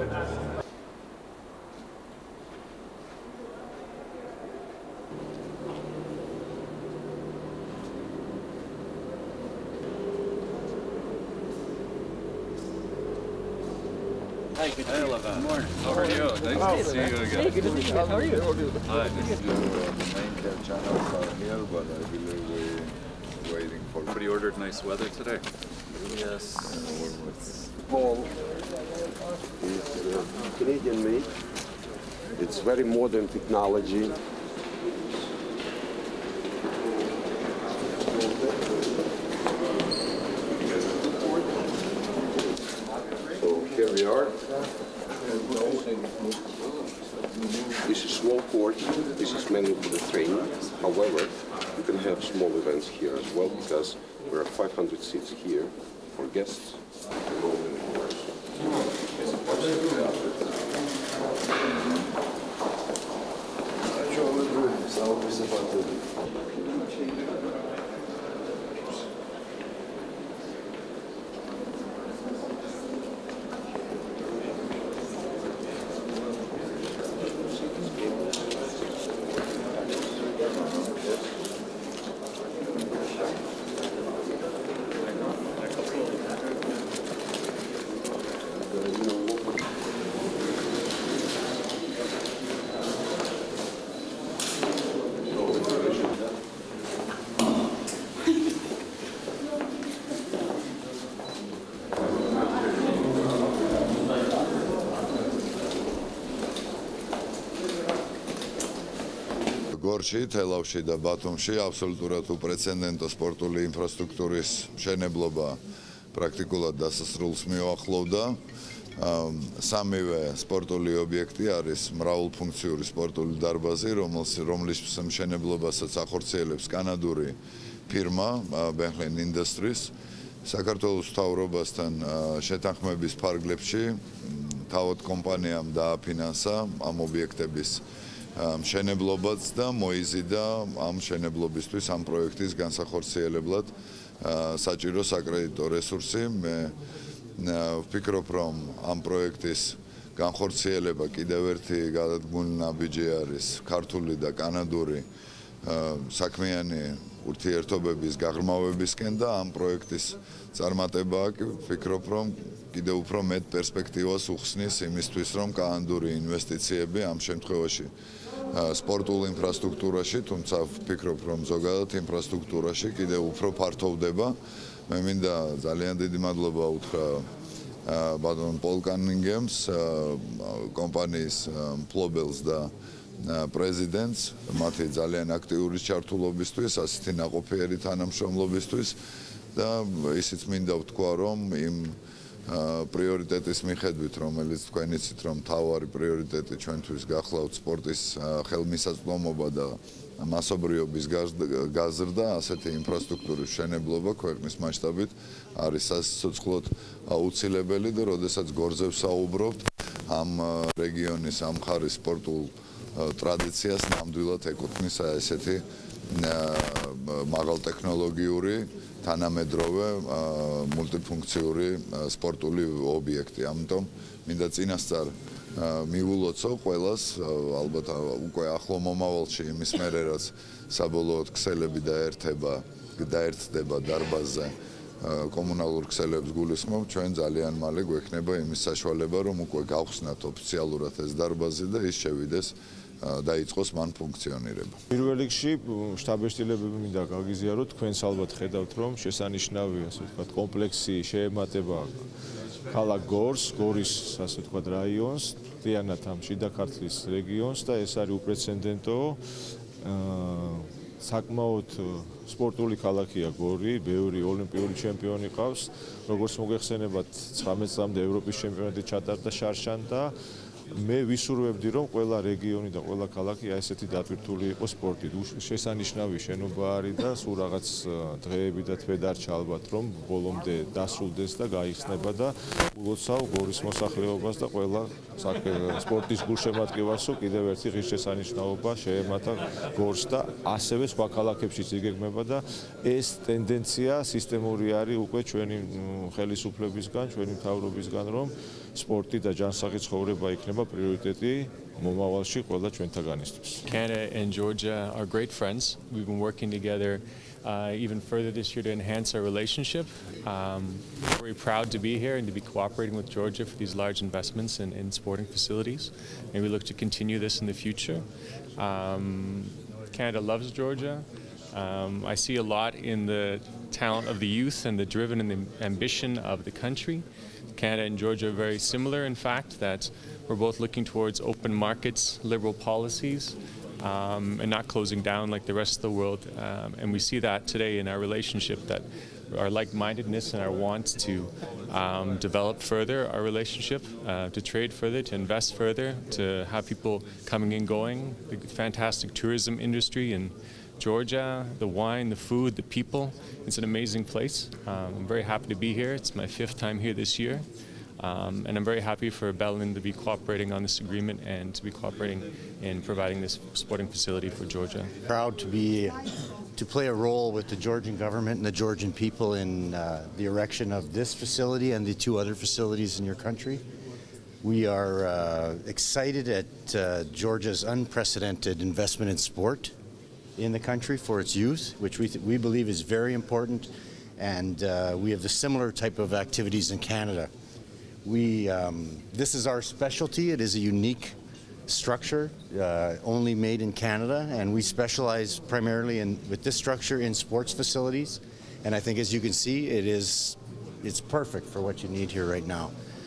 Hi, good to see you. Good morning. How are you? Nice to see you again. Hey, good to see you guys. How are you? Hi, nice to see you. The main channels are here, but I believe we're waiting for. Everybody ordered nice weather today. Yes. Ball is Canadian made. It's very modern technology. So here we are. This is small court. This is mainly for the training. However, you can have small events here as well because there are 500 seats here for guests. გორში, თელავში და ბათუმში აბსოლუტურად უპრეცედენტო სპორტული ინფრასტრუქტურის მშენებლობა პრაქტიკულად დასასრულს მიუახლოვდა. სამივე სპორტული ობიექტი არის მრავალფუნქციური სპორტული დარბაზი, რომლის მშენებლობასაც ახორციელებს კანადური ფირმა Bentley Industries. საქართველოს მთავრობასთან შეთანხმების ფარგლებში თავად კომპანიამ დააფინანსა ამ ობიექტების მშენებლობაც და მოიზიდა ამ მშენებლობისთვის ამ პროექტის განსახორციელებლად საჭირო საკრედიტო რესურსი. მე ვფიქრობ, რომ ამ პროექტის განხორციელება კიდევ ერთი გადადგმული ნაბიჯი არის ქართული და კანადური საქმიანი ურთიერთობების გაღრმავებისკენ და ამ პროექტის წარმატება ვფიქრობ, რომ კიდევ უფრო მეტ პერსპექტივას უხსნის იმისთვის, რომ კანადური ინვესტიციები ამ შემთხვევაში სპორტულ ინფრასტრუქტურაში, თუმცა ვფიქრობ, რომ ზოგადად ინფრასტრუქტურაში კიდევ უფრო ფართოვდება. მე მინდა ძალიან დიდი მადლობა უთხრა ბატონ პოლ კანინგემს, კომპანიის მფლობელს და პრეზიდენტს, მათი ძალიან აქტიური ჩართულობისთვის, ასეთი ნაყოფიერი თანამშრომლობისთვის და ისიც მინდა ვთქვა, რომ იმ პრიორიტეტის მიხედვით, რომელიც თქვენ იცით, რომ მთავარი პრიორიტეტი ჩვენთვის გახლავთ სპორტის ხელმისაწვდომობა და მასობრიობის გაზრდა, ასეთი ინფრასტრუქტურის მშენებლობა ქვეყნის მასშტაბით არის სასიცოცხლოდ აუცილებელი და როდესაც გორზე ვსაუბრობთ, ამ რეგიონის ამ მხარის სპორტულ ტრადიციას ნამდვილად ეკუთვნის ესეთი მაღალტექნოლოგიური თანამედროვე მულტიფუნქციური სპორტული ობიექტი. ამიტომ მინდა წინასწარ მივულოცო ყველას, ალბათ უკვე ახლო მომავალში იმის მერე, რაც საბოლოოდ ქსელები დაერთდება დარბაზზე კომუნალურ ქსელებს გულისხმობ, ჩვენ ძალიან მალე გვექნება იმის საშუალება, რომ უკვე გავხსნათ ოფიციალურად ეს დარბაზი და ის შევიდეს დაიწყოს მან ფუნქციონირება. პირველ რიგში შტაბ-ეშტილებები მინდა გაგიზიაროთ, თქვენს ალბათ ხედავთ, რომ შესანიშნავია, ასე ვთქვათ, კომპლექსი შეემატება ქალაქ გორის, ასე ვთქვათ, რაიონს, მთლიანად ამ შიდა ქართლის რეგიონს და ეს არის უპრეცედენტო. საკმაოდ სპორტული ქალაქია გორი, ბევრი ოლიმპიური ჩემპიონი ყავს, როგორც მოგეხსენებათ, 19 წლამდე ევროპის ჩემპიონატი ჩატარდა შარშან და მე ვისურვებდი რომ ყველა რეგიონი და ყველა ქალაქი ესეთი დატვირთული იყოს სპორტით. შესანიშნავი შენობა არის და სულ რაღაც დღეები და თვე დარჩა ალბათ რომ ბოლომდე დასრულდეს და გაიხსნება და ულოცავ გორის მოსახლეობას და ყველა სპორტის გულშემატკივარს კიდევ ერთი ღირსშესანიშნაობა შეემატა გორს და ასევე სხვა ქალაქებშიც იგეგმება და ეს ტენდენცია სისტემური არის უკვე ჩვენი ხელისუფლებისგან, ჩვენი მთავრობისგან რომ სპორტი და ჯანსაღი ცხოვრება იქნება პრიორიტეტი მომავალში ყველა ჩვენთაგანისთვის. Canada and Georgia are great friends. We've been working together even further this year to enhance our relationship. We're very proud to be here and to be cooperating with Georgia for these large investments in sporting facilities. And we look to continue this in the future. Canada loves Georgia. I see a lot in the talent of the youth and the driven and the ambition of the country. Canada and Georgia are very similar, in fact, that we're both looking towards open markets, liberal policies, and not closing down like the rest of the world. And we see that today in our relationship, that our like-mindedness and our want to develop further our relationship, to trade further, to invest further, to have people coming and going, the fantastic tourism industry in Georgia, the wine, the food, the people. It's an amazing place. I'm very happy to be here. It's my 5th time here this year. And I'm very happy for Bellin to be cooperating on this agreement and to be cooperating in providing this sporting facility for Georgia. Proud to play a role with the Georgian government and the Georgian people in the erection of this facility and the 2 other facilities in your country. We are excited at Georgia's unprecedented investment in sport in the country for its youth, which we believe is very important, and we have the similar type of activities in Canada. This is our specialty. It is a unique structure, only made in Canada, and we specialize primarily with this structure in sports facilities. And I think, as you can see, it's perfect for what you need here right now.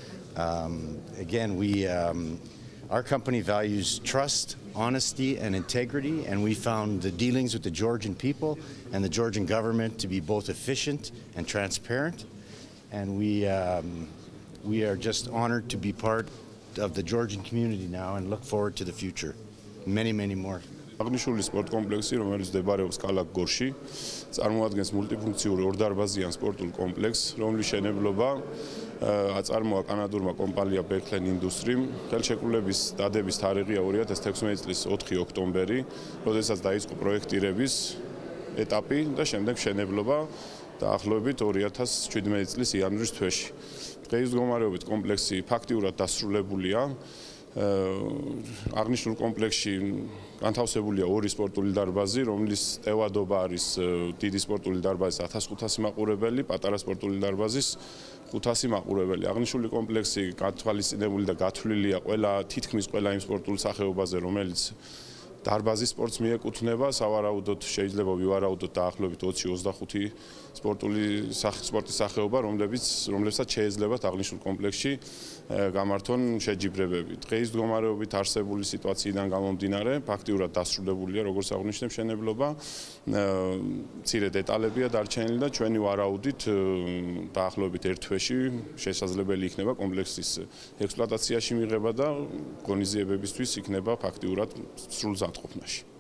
Again, our company values trust, honesty, and integrity, and we found the dealings with the Georgian people and the Georgian government to be both efficient and transparent. And we are just honored to be part of the Georgian community now and look forward to the future. Many, many more. აღნიშნული სპორტ კომპლექსი, რომელიც მდებარეობს ქალაქ გორში, წარმოადგენს მულტიფუნქციური ორდარბაზიან სპორტულ კომპლექსს, რომლის მშენებლობა აწარმოა კანადურმა კომპანია Berklen Industry-მ. ხელშეკრულების დადების თარიღია 2016 წლის 4 ოქტომბერი, როდესაც დაიწყო პროექტირების ეტაპი და შემდეგ მშენებლობა დაახლოებით 2017 წლის იანვრის თვეში. დღეის მდგომარეობით კომპლექსი ფაქტიურად დასრულებულია. აღნიშნულ კომპლექსში განთავსებულია 2 სპორტული დარბაზი, რომლის ტევადობა არის დიდი სპორტული დარბაზის 1500 მაყურებელი, პატარა სპორტული დარბაზის 500 მაყურებელი. აღნიშნული კომპლექსი გათვალისწინებული და გათვლილია თითქმის ყველა იმ სპორტულ სახეობაზე, რომელიც დარბაზის სპორტს მიეკუთვნება. სავარაუდოდ შეიძლება ვივარაუდოთ დაახლოებით 20-25 სპორტის სახეობა, რომლებსაც შეეძლებათ აღნიშნულ კომპლექსში გამართონ შეჯიბრებები. დღეის მდგომარეობით არსებული სიტუაციიდან გამომდინარე, ფაქტიურად დასრულებულია, როგორც აღნიშნე, მშენებლობა. მცირე დეტალებია დარჩენილი და ჩვენი ვარაუდით დაახლოებით 1 თვეში შესაძლებელი იქნება კომპლექსის ექსპლუატაციაში მიღება და ღონისძიებებისთვის იქნება ფაქტიურად სრულ ზამთრყოფნაში.